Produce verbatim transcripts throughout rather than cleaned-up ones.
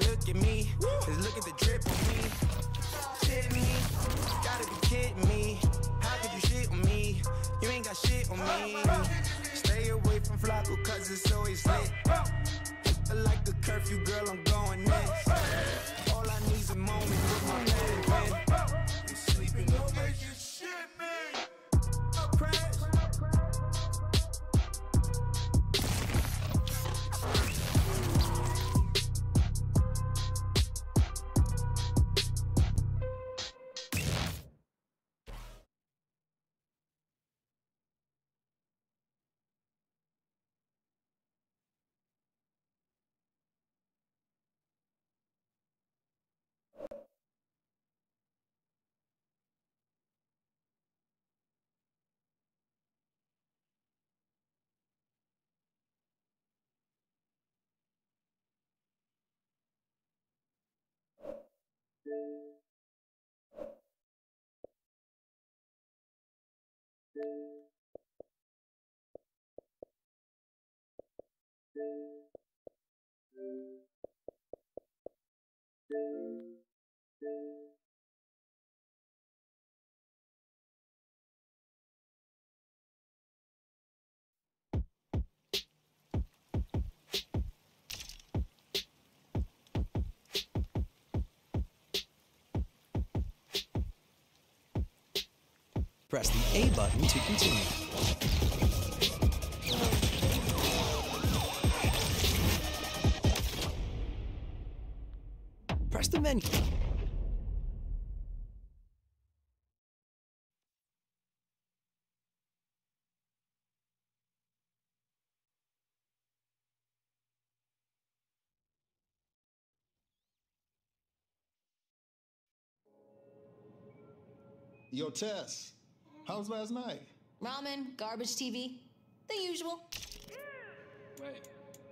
look at me, just look at the drip on me. Shit me, gotta be kidding me. How could you shit on me? You ain't got shit on me. Stay away from Flacco cause it's always lit. Like a curfew, girl, I'm going next. All I need's a moment with my pen and pen. You sleeping, don't make you shit me. Crash. Press the A button to continue. Press the menu. Yo, Tess, how was last night? Ramen, garbage T V, the usual. Wait.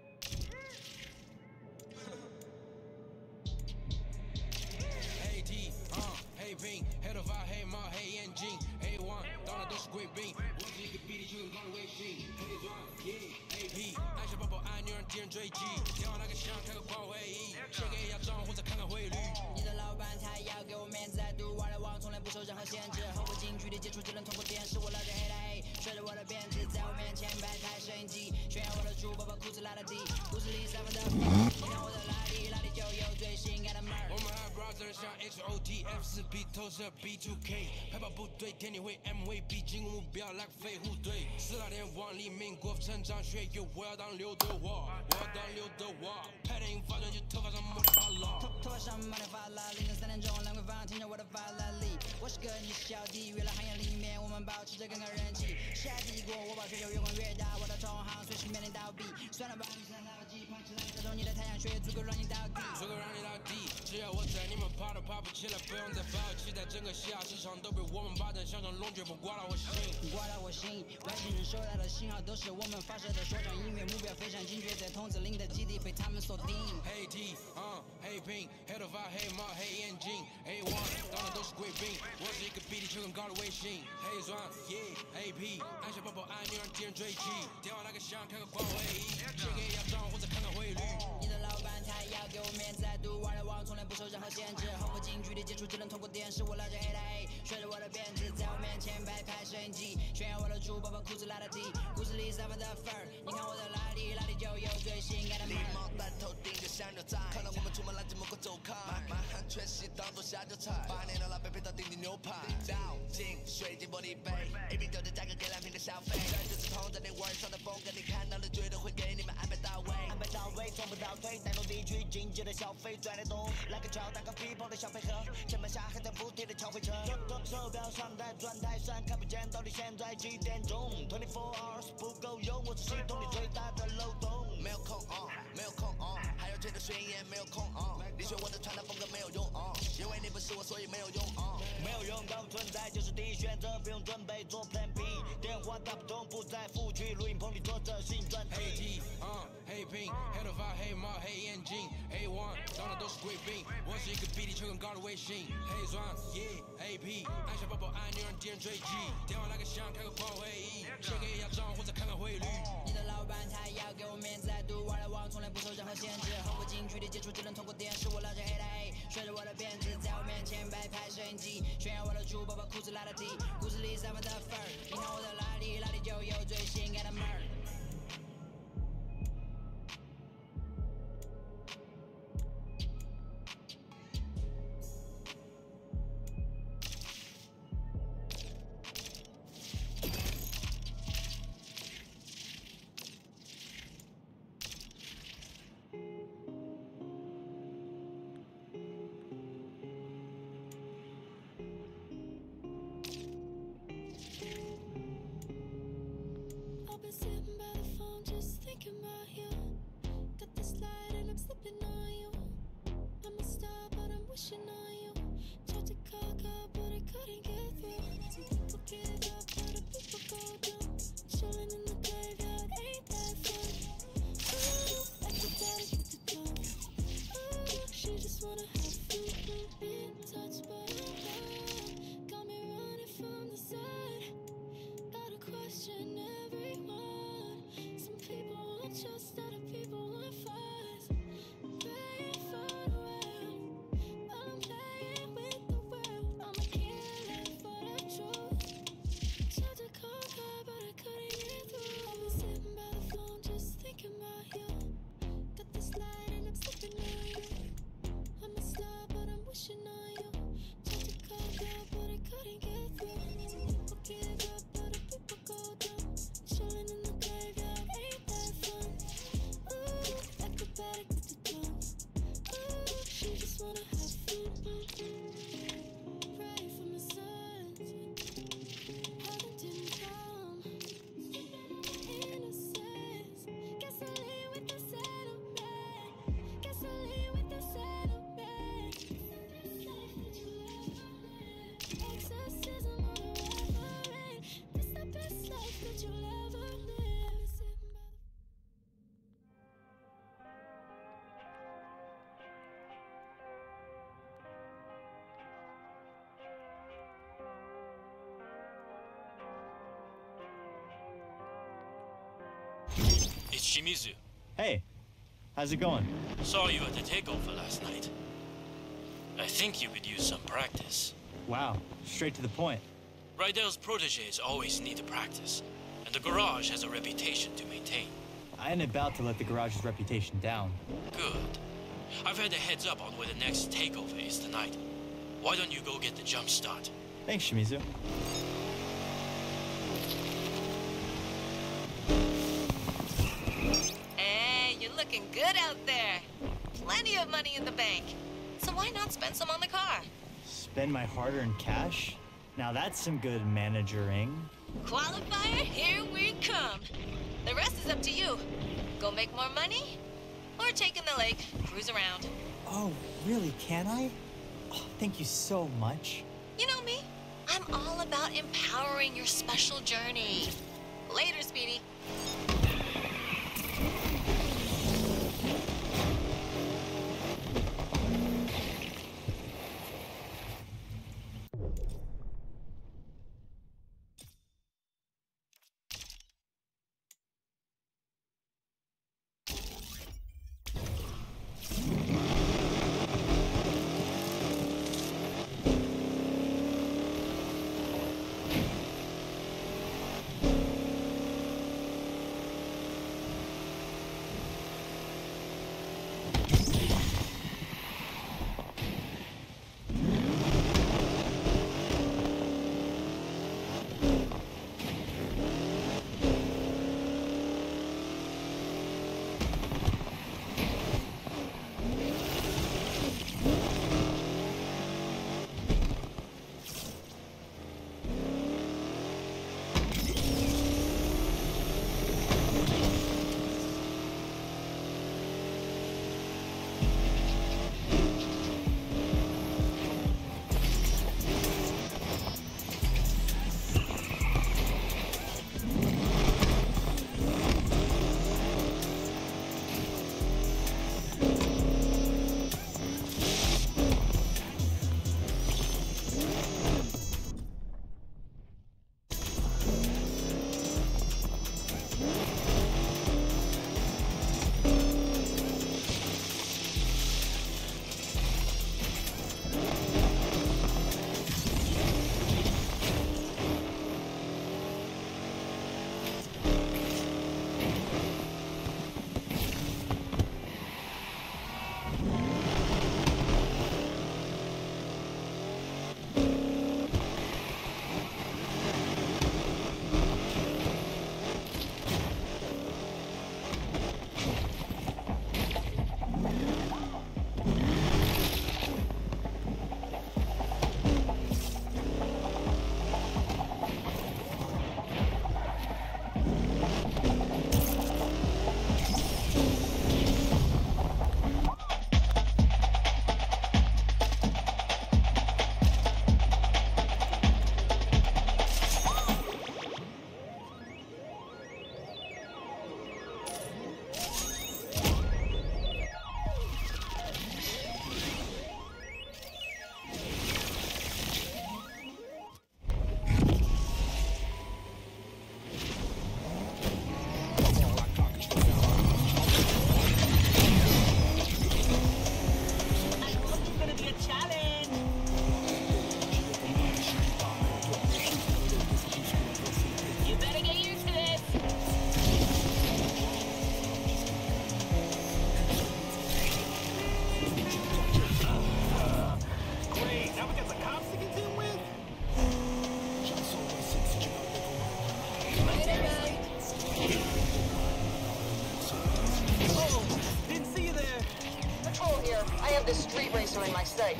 Hey D, uh, hey Bing, head of our hey ma, hey engine, hey one, 当然都是贵宾，我是一个比你就更高的微信，嘿转耶 A P， 爱小宝宝爱女人敌人追击，电话那个响开个狂会议，先给压账或者看看汇率。你的老板他要给我面子，在读外来网从来不受任何限制，和我近距离接触就能通过电视，我老着黑的黑，吹着我的辫子，在我面前摆台摄影机，炫耀我的猪宝宝裤子拉的低，故事里散发的风，你看我的拉力，拉力就有最性感的门儿。我们还 brother 像 H O T F 四 B 投射 B two K， 派跑部队天地会 M V P 进攻目标 like 飞虎队，四大天王里民国成长学友，我要当刘德华，我要当刘德华，拍电影发专辑头发上抹点发蜡，头头发上抹点发蜡，凌晨三点钟兰桂坊听着我的法拉利，我是个你是小弟，娱乐行业里面我们保持着更高人气，下帝国我把全球越滚越大，我的同行随时面临倒闭，算了吧，你想垃圾胖起来，这种你的太阳穴足够让你倒地，足够让你倒地，只要我在你们爬都爬不起来，不用再抱有期待，整个西亚市场都被我们霸占，像种龙卷风刮到我心，刮到我心，外星人收到的信号都是我们发射的说唱音乐，目标非常精确，在筒子林的基地被他们锁定。Hey D， 嗯 ，Hey Ping， head of our Hey 马 Hey 眼镜 ，A one， 当然都是贵宾，我是一个比地球更高的卫星。Hey 转 ，Yeah，A P， 爱小宝宝爱女人敌人追击，电话那个响开个狂会议，先给压账或者看看汇率。你的老板他要给我面子，在读外来网从来不受任何限制，和我近距离接触只能通过电视，我老着黑的黑，吹着我的辫子，在我面前摆拍摄影机，炫耀我的猪宝宝裤子拉的低，故事里散发的粉儿，你看我的拉力，拉力就有最性感的门儿。礼貌带头顶着香牛仔，看到我们出门拦着门口走开，满汉全席当做下酒菜，八年的老北配到顶顶牛排，倒进水晶玻璃杯，一瓶酒的价格给两瓶的消费，这就是同在你玩上的风格，你看到了绝对会给你们安排到位，安排到位从不倒退，带动地区经济的消费，赚得动，来个超大个皮包的小配合，前面下还在补贴的超费车，手表上带转台上看不见到底现在几点钟 ，twenty four hours 不够用，我是系统里最大的漏洞，没有空哦，没有空哦，还有这个宣言没有空哦，你学我的传达风格没有用哦，因为你不是我，所以没有用哦，没有用，当存在就是第一选择，不用准备做 Plan B， 电话打不通，不在副区，录音棚里做着新专辑。Hey D， 嗯 ，Hey Ping，head of our Hey 马 Hey 眼镜 ，A one， 当然都是贵宾，我是一个比地球更高的卫星。Hey 转 ，Yeah，A P， 爱小宝宝爱女人敌人追击，电话那个响开个狂会议，先给压账或者看看汇率。你的老板他要给我面子，在读外来网从来不受任何限制，和我近距离接触只能通过电视，我 N G，炫耀我的珠宝把裤子拉得低，故事里散发的范儿，你看我的拉力，拉力就有最性感的门儿。 I've been sitting by the phone just thinking about you. Got this light and I'm slipping on you. I'm a star but I'm wishing on you. Tried to call God but I couldn't get through. People give up but the people go down. Chilling in the graveyard ain't that fun. Ooh, everybody get the done. Ooh, she just wanna have fun. Being touched by a love. Got me running from the side. Gotta question everyone. Some people want trust, other people want fights. Playing for the world, while I'm playing with the world. I'm a killer for the truth. Tried to call God, but I couldn't get through. I've been sitting by the phone just thinking about you. Got this light and I'm slipping on you. I'm a star, but I'm wishing on you. Tried to call God, but I couldn't get through. People give up, but the people go down. Chilling in the graveyard ain't that fun. Ooh, acrobatic with the drums. Ooh, she just wanna have fun. Pray for my sons. Heaven didn't come. Innocence. Guess I'll leave with the settlement. Guess I'll leave with the settlement. Exorcism on a reverend. This the best life that you'll ever live. Sitting by the It's Shimizu. Hey, how's it going? Saw you at the takeover last night. I think you could use some practice. Wow, straight to the point. Rydell's proteges always need to practice, and the garage has a reputation to maintain. I ain't about to let the garage's reputation down. Good. I've had a heads up on where the next takeover is tonight. Why don't you go get the jump start? Thanks, Shimizu. Hey, you're looking good out there. Plenty of money in the bank. So why not spend some on the car? Spend my hard-earned cash? Now that's some good managering. Qualifier, here we come. The rest is up to you. Go make more money, or take in the lake, cruise around. Oh, really? Can I? Oh, thank you so much. You know me. I'm all about empowering your special journey. Later, Speedy. I have this street racer in my sights.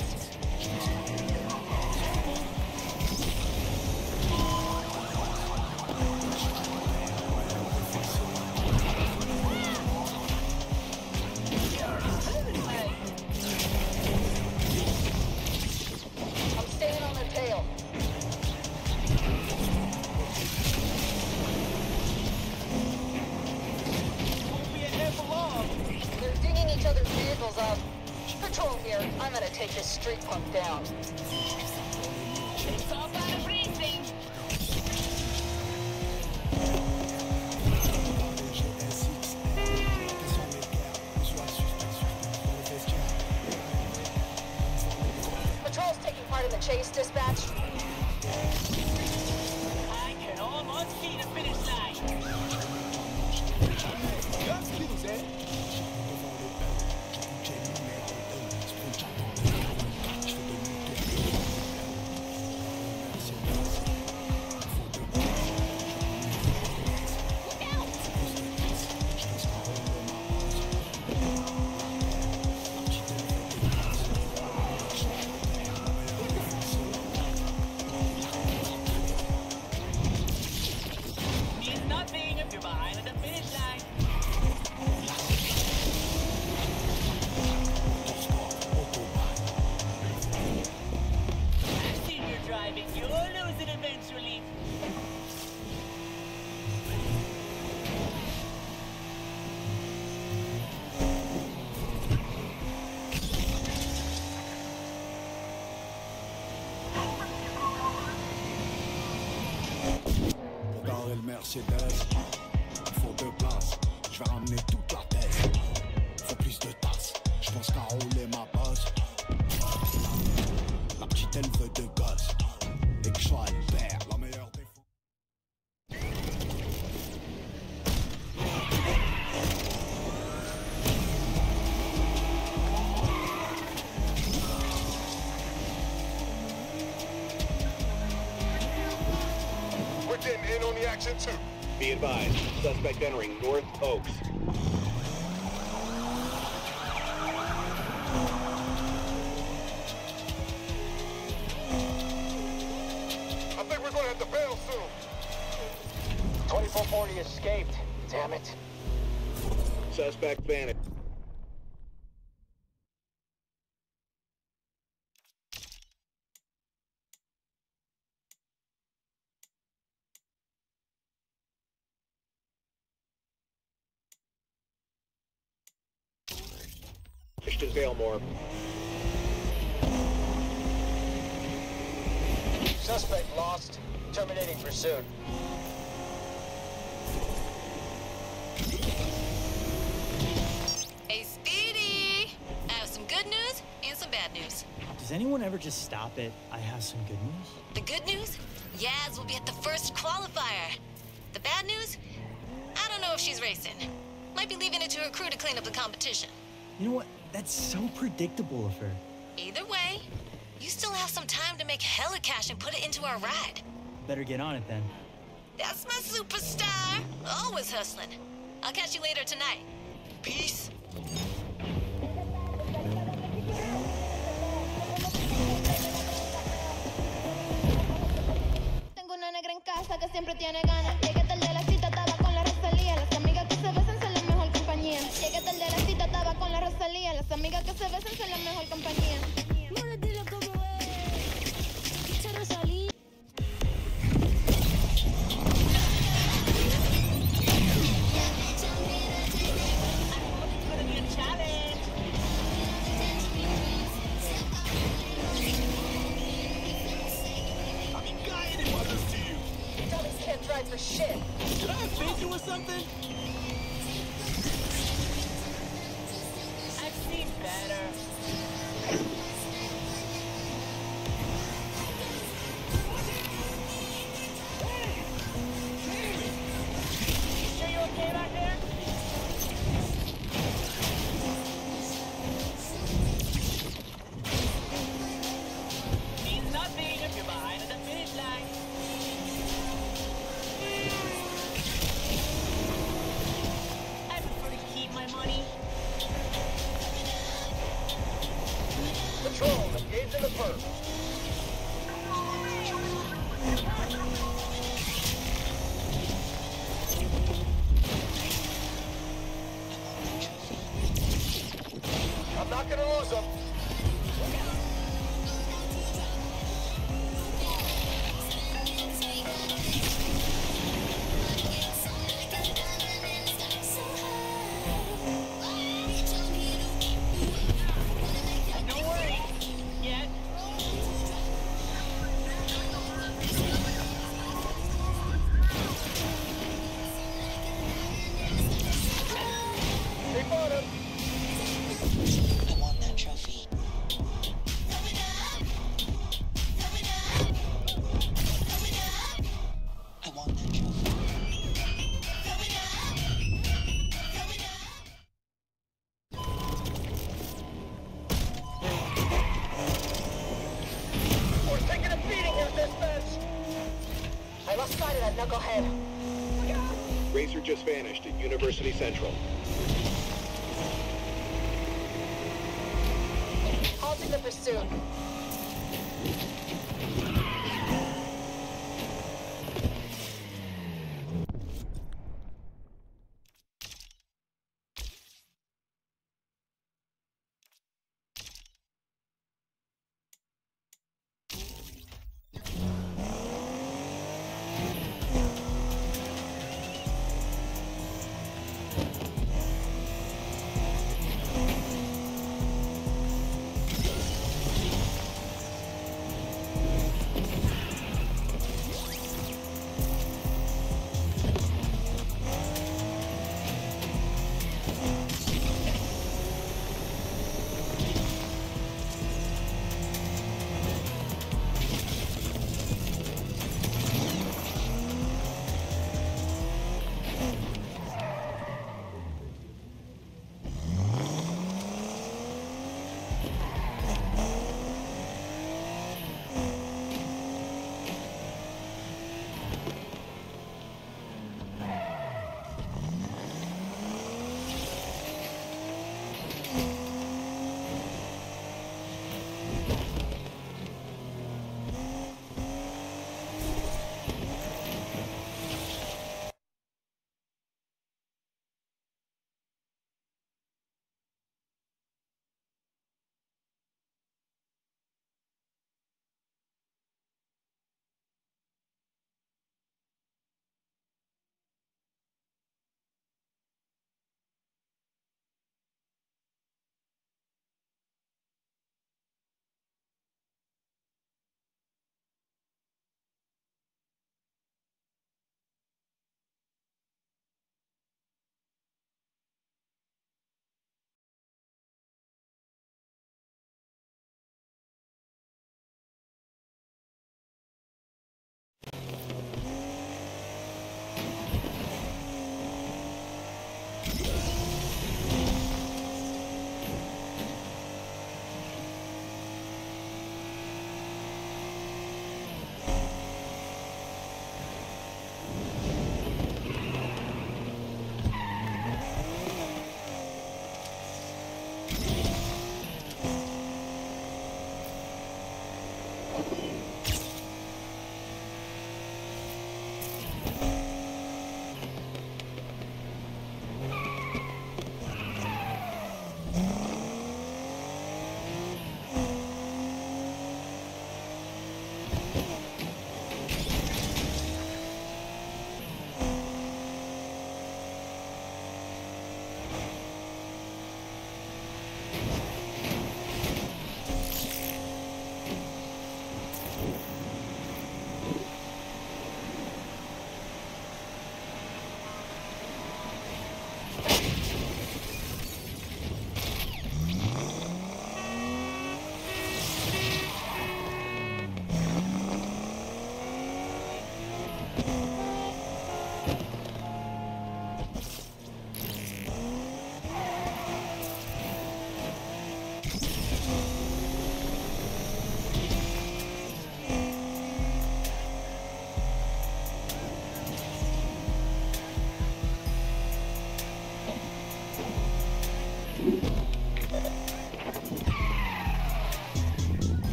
I'm staying on their tail. They're digging each other's vehicles up. Patrol here. I'm gonna take this street punk down. It's all about racing. Patrol's taking part in the chase, dispatch. I can almost see the finish line. Excuse me. Means nothing if you're behind the finish line. I've seen you driving. You'll lose it eventually. Pour garer le Mercedes, il faut deux places. Je vais ramener toute la tête. Faut plus de tasses. Je pense qu'à rouler ma bosse. La petite elle veut deux gosses. Et que je sois le père, la meilleure des fois. We're getting in on the action too. Be advised, suspect entering North Oaks. I think we're gonna have to bail soon. twenty-four forty escaped. Damn it. Suspect vanished. To Valemore. Suspect lost. Terminating pursuit. Hey, Speedy! I have some good news and some bad news. Does anyone ever just stop it? I have some good news. The good news? Yaz will be at the first qualifier. The bad news? I don't know if she's racing. Might be leaving it to her crew to clean up the competition. You know what? That's so predictable of her. Either way, you still have some time to make hella cash and put it into our ride. Better get on it then. That's my superstar. Always hustling. I'll catch you later tonight. Peace. Tengo una negra en casa que siempre tiene ganas. Llegué tarde a la cita, estaba con la Rosalía. Las amigas que se besan son la mejor compañía. Llegué tarde a la cita, estaba con la Rosalía. Las amigas que se besan son la mejor compañía. Mora, dilo como es. Dicha Rosalía. It's gonna be a challenge. I'll be dying if I listen to you. Tell these kids drive for shit. Did I offend you or something? I've seen better. You sure you're okay back there? Means nothing if you're behind the finish line. Control, engage in the perp. I'm not gonna lose them. Don't worry. Yet. They bought him. I want that trophy. I want that trophy. We're taking a beating here, dispatch. I lost sight of that knucklehead. Racer just vanished at University Central. Halting the pursuit.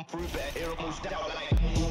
through, but it almost down like.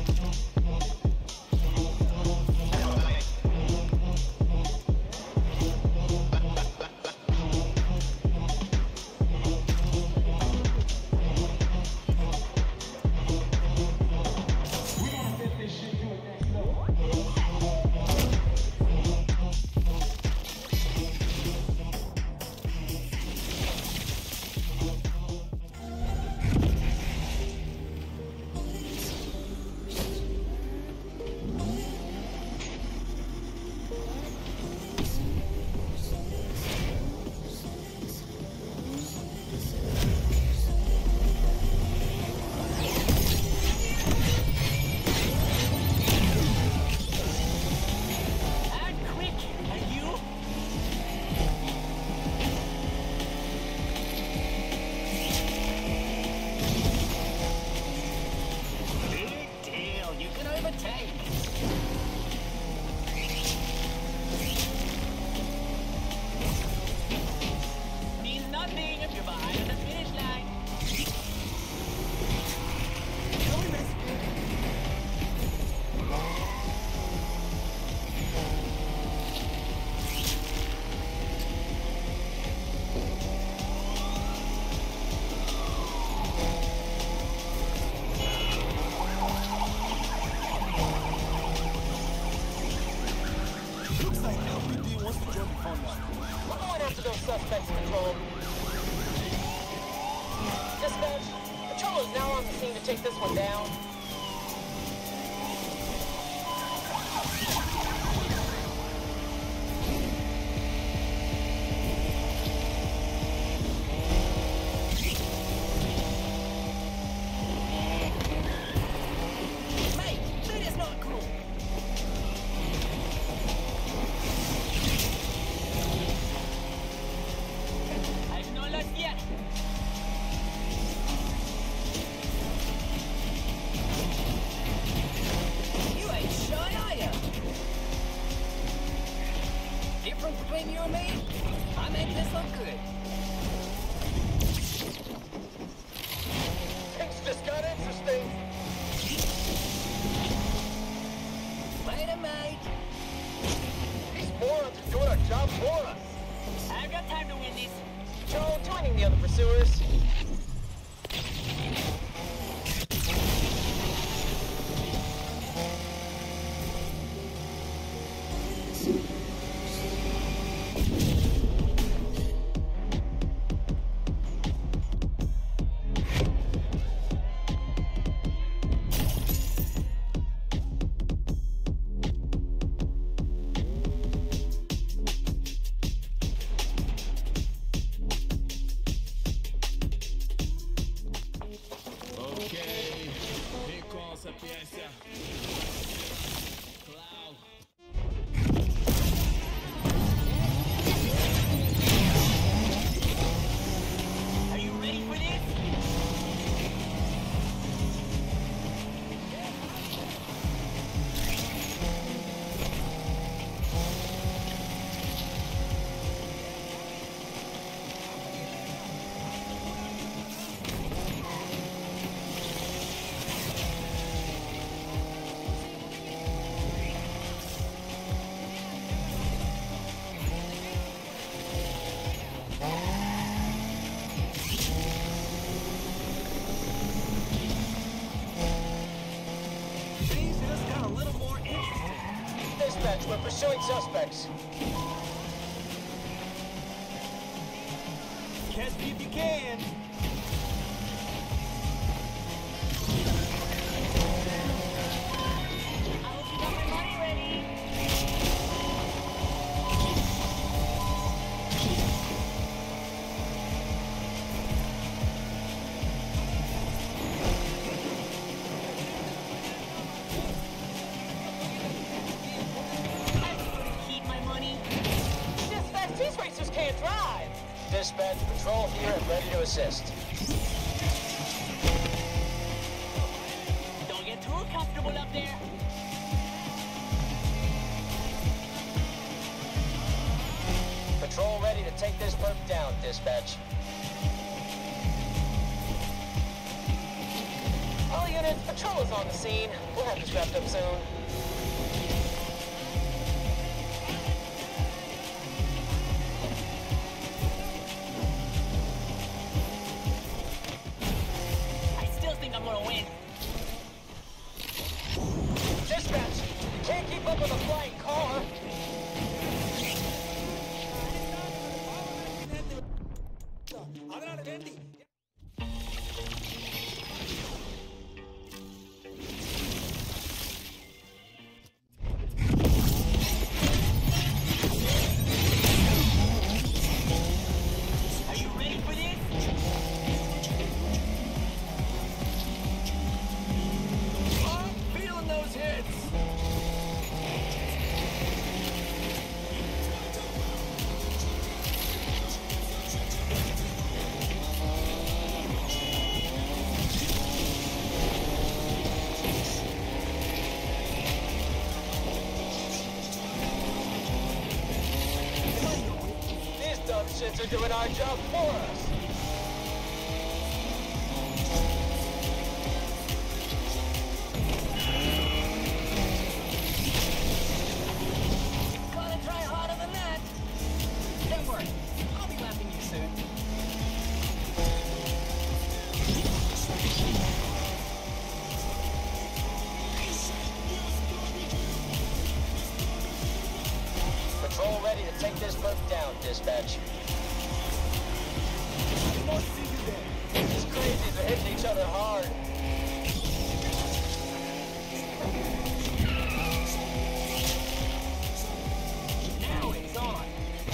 Suspects control. Dispatch, patrol is now on the scene to take this one down. Mate, that is not cool. Yet. You ain't shy, are ya? Difference between you and me? I make this look good. Things just got interesting. Later, mate. These morons are doing our job for us. I've got time to win this. Patrol joining the other pursuers. We're pursuing suspects. Catch me if you can. I hope you got my money ready. Can't drive. Dispatch, patrol here and ready to assist. Don't get too comfortable up there. Patrol ready to take this perp down, dispatch. All units, patrol is on the scene. We'll have this wrapped up soon. I still think I'm gonna win. Dispatch, you can't keep up with a flying car. Shits are doing our job for us. Gotta try harder than that. Don't worry, I'll be lapping you soon. Patrol ready to take this boat down, dispatch. These crazies are hitting each other hard. Now it's on.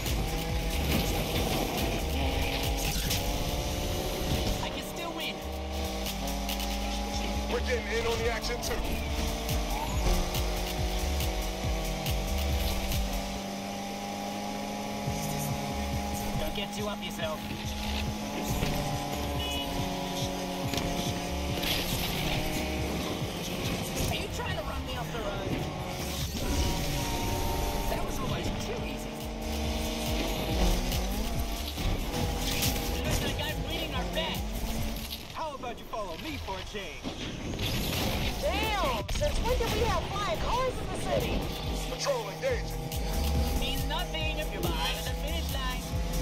I can still win. We're getting in on the action too. Don't get too up yourself. Are you trying to run me off the road? That was almost too easy. Looks like I'm winning our bet. How about you follow me for a change? Damn! Since when did we have flying cars in the city? Patrol engaging. Means nothing if you're behind the finish line.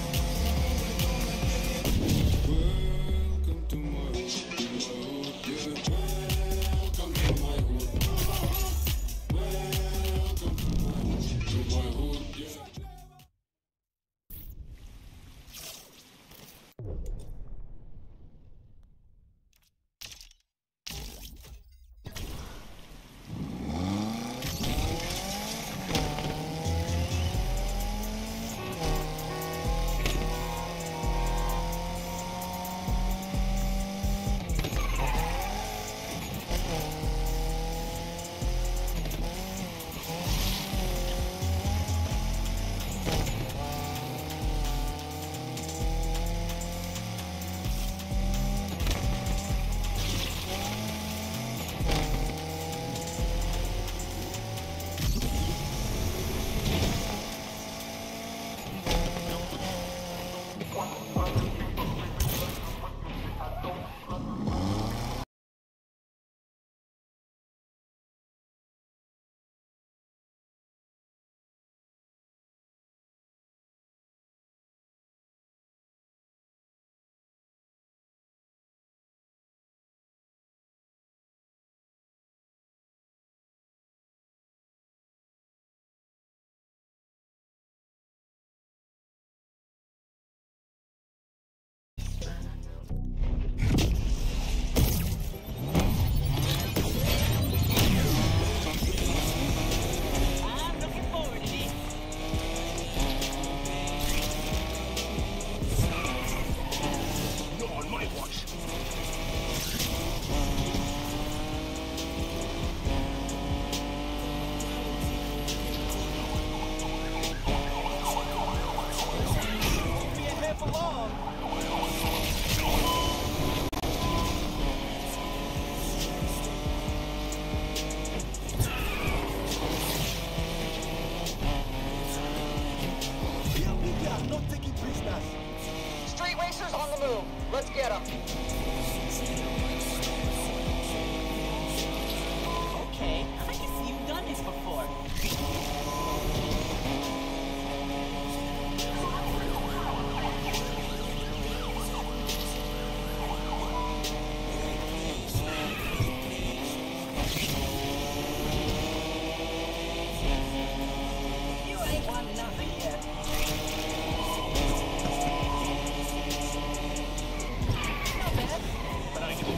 Welcome to my hood, welcome to my hood. Welcome to my hood, yeah.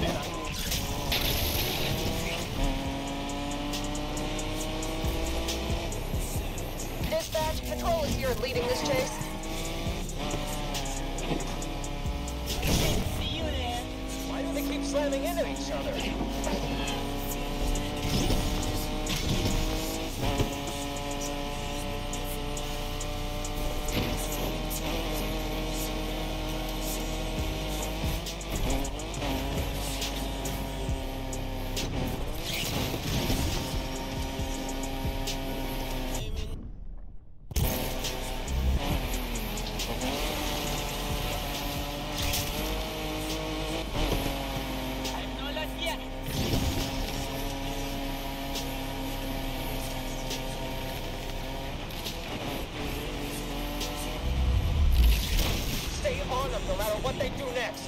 Dispatch, Patrol is here leading this chase. See you there. Why do they keep slamming into each other? Stay on them no matter what they do next.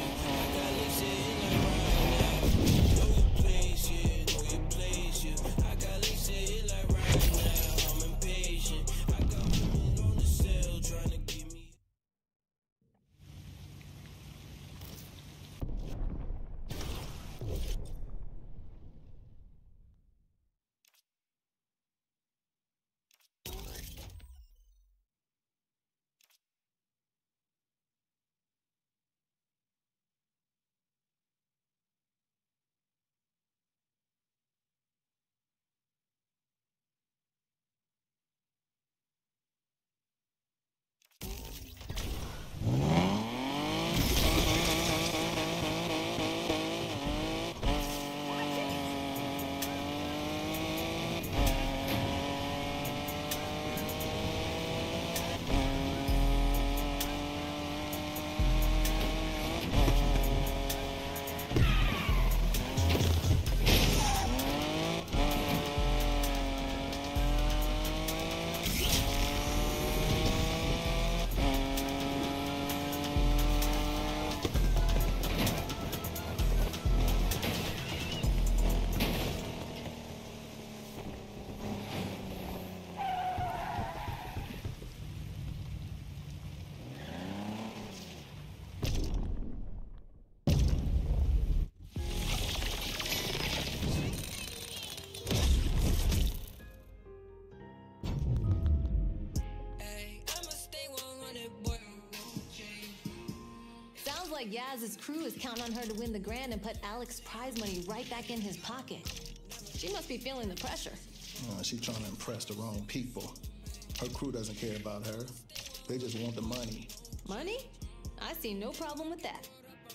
Like Yaz's crew is counting on her to win the grand and put Alex's prize money right back in his pocket. She must be feeling the pressure. Oh, she's trying to impress the wrong people. Her crew doesn't care about her. They just want the money. Money? I see no problem with that.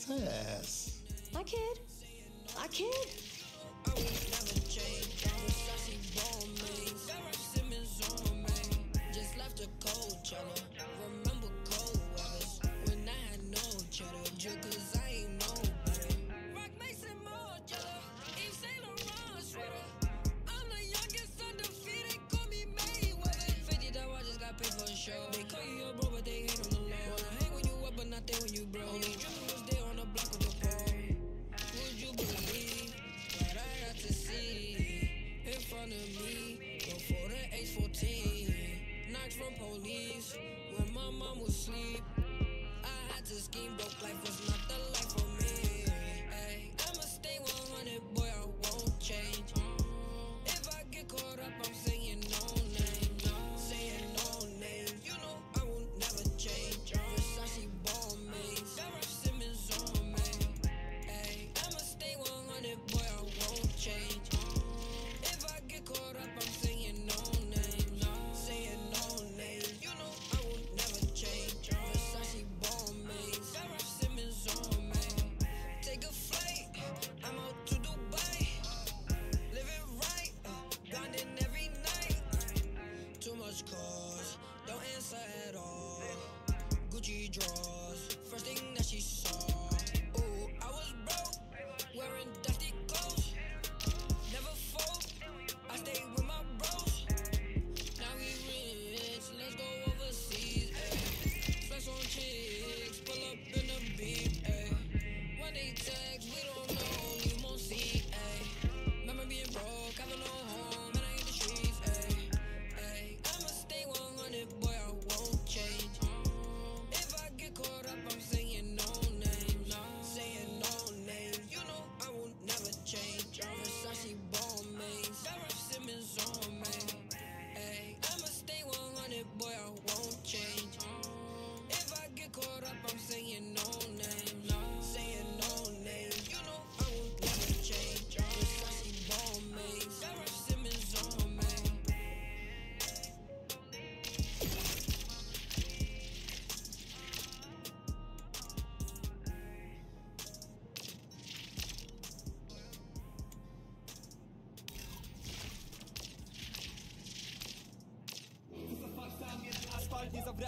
Yes. I kid. I kid. Just left a cold cheddar. Remember cold weathers when I had no cheddar. Cause I ain't no better. Rock Mason more jello. Eve Saint Laurent sweater. I'm the youngest undefeated. Call me Mayweather. fifty dollars I just got paid for a show. They call you your bro, but they hate on the low. Wanna hang when you up, but not there when you broke. Only drippin' was there on the block with the pole. Would you believe what I got to see in front of me before the age fourteen? Knocks from police when my mom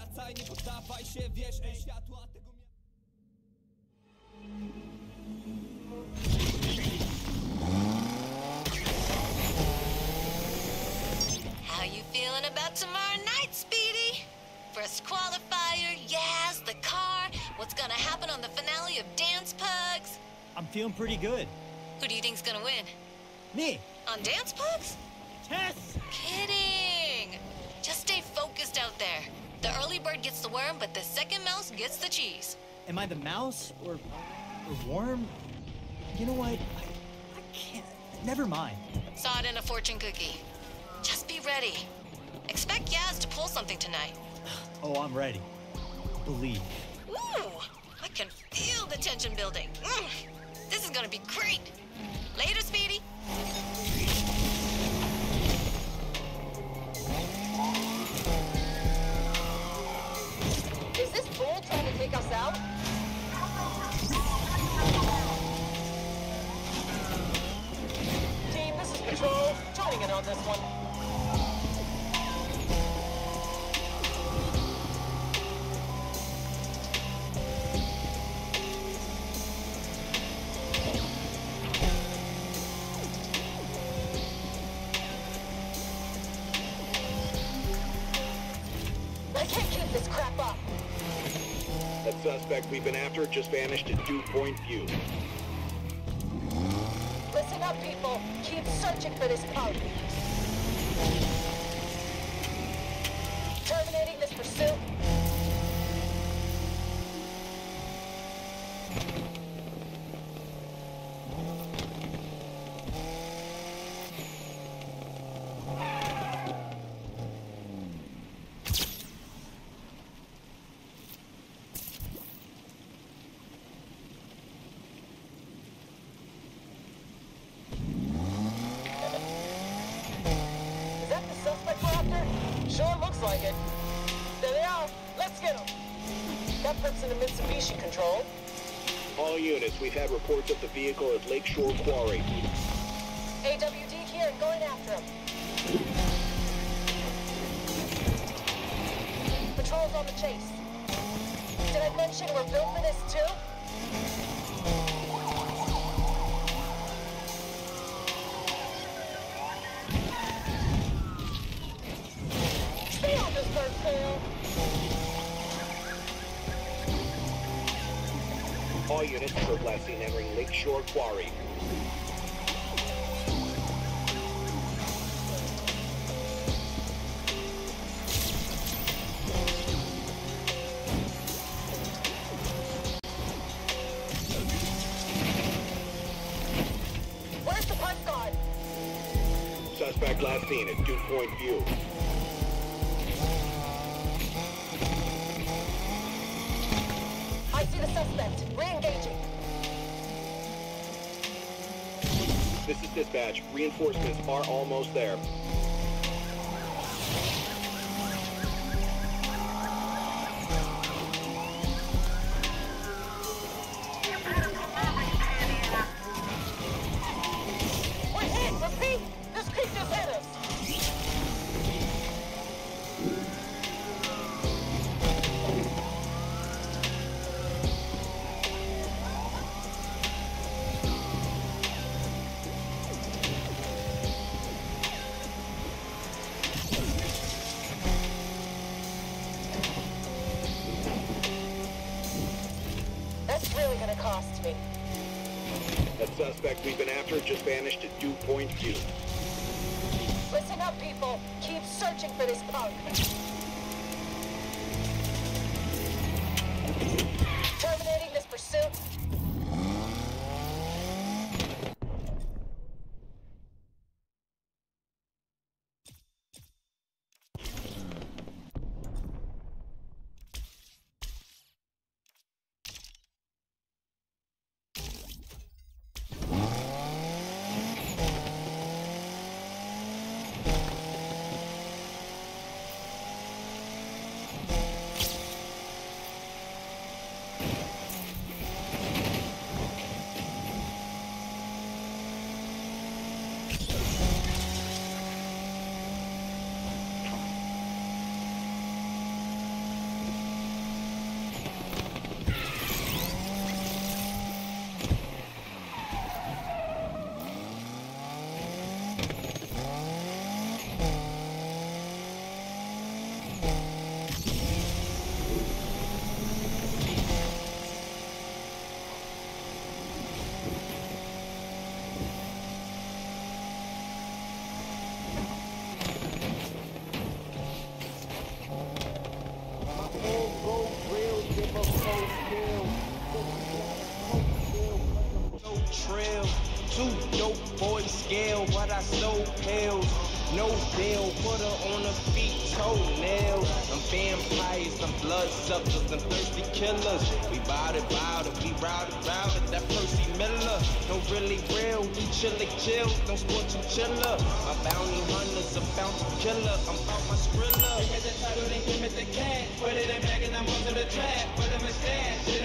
wracaj, nie poddawaj się, wiesz, ej, światła tego miasta. How you feeling about tomorrow night, Speedy? First qualifier, yes, the car. What's gonna happen on the finale of Dance Pugs? I'm feeling pretty good. Who do you think's gonna win? Me. On Dance Pugs? Tess! Kidding! Just stay focused out there. The early bird gets the worm, but the second mouse gets the cheese. Am I the mouse or, or worm? You know what? I, I can't. Never mind. Saw it in a fortune cookie. Just be ready. Expect Yaz to pull something tonight. Oh, I'm ready. Believe. Ooh, I can feel the tension building. Mm, this is gonna be great. Later, Speedy. Is this bull trying to take us out? Team, this is Patrol. Joining in on this one. I can't keep this crap up. That suspect we've been after just vanished at dew point view. Listen up, people. Keep searching for this pug. Terminating this pursuit. Sure looks like it. There they are. Let's get them. That perp's in a Mitsubishi Control. All units, we've had reports of the vehicle at Lakeshore Quarry. A W D here and going after him. Patrol's on the chase. Did I mention we're built for this too? All units, perp last seen entering Lakeshore Quarry. Where's the punt guard? Suspect last seen at dew point view. I see the suspect. Re-engaging. This is dispatch. Reinforcements are almost there. We're hit! Repeat! This creep just hit us! That's really gonna cost me. That suspect we've been after just vanished at dew point view. Listen up, people. Keep searching for this punk. Terminating this pursuit. Trail, two dope boys scale, but I sold pills. No deal, put her on her feet, toenails. I'm vampires, I'm bloodsuckers, I'm thirsty killers. We bout it, bout it, we route it, route it. That Percy Miller, no really real, we chill like chill, don't sport you chiller. My bounty hunter's a bounty killer, I'm about my skrilla. Give me the title, then give me the cash. Put it in bag and I'm on to the track, put him in stash.